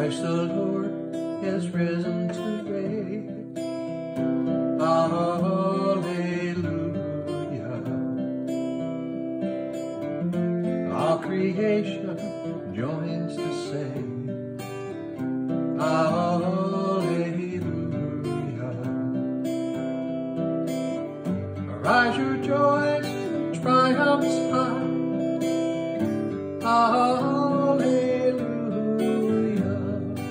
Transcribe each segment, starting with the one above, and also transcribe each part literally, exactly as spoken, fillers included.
Christ the Lord is risen today. Hallelujah. All creation joins to say, hallelujah. Arise your joys, triumphs high. Hallelujah.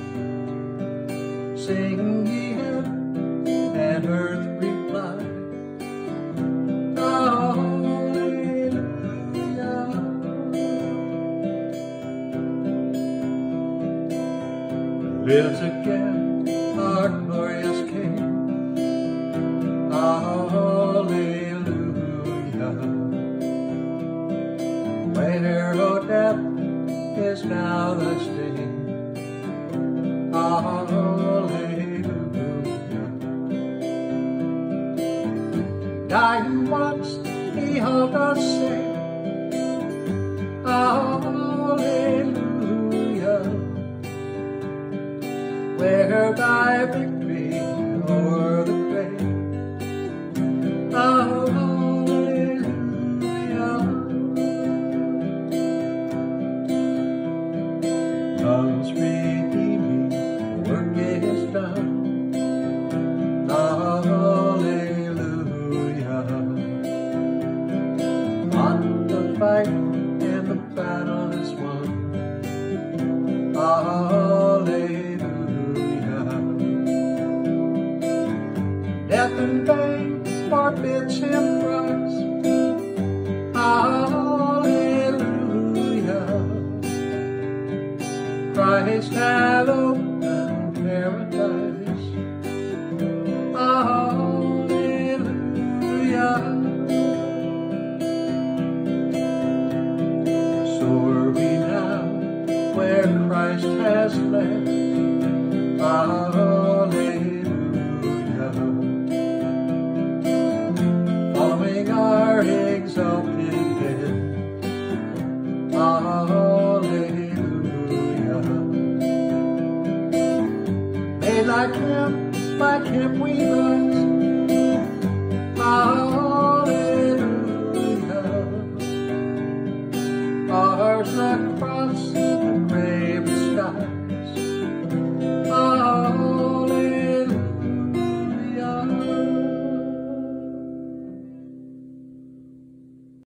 Sing ye heaven and earth reply. Hallelujah. Lives again our glorious King. Hallelujah. Where, O death, is now thy sting. Hallelujah. Dying once, he helped us sing. Hallelujah. Where thy victory o'er the grave. Hallelujah. Love's redeeming work is done. Hallelujah. On the fight and the battle is won. Hallelujah. Death in vain forbids him rise. Hallelujah. Christ hath opened paradise. Hallelujah. Soar we now where Christ has led. Hallelujah. Following our exalted head. Hallelujah. May like him, like him we love.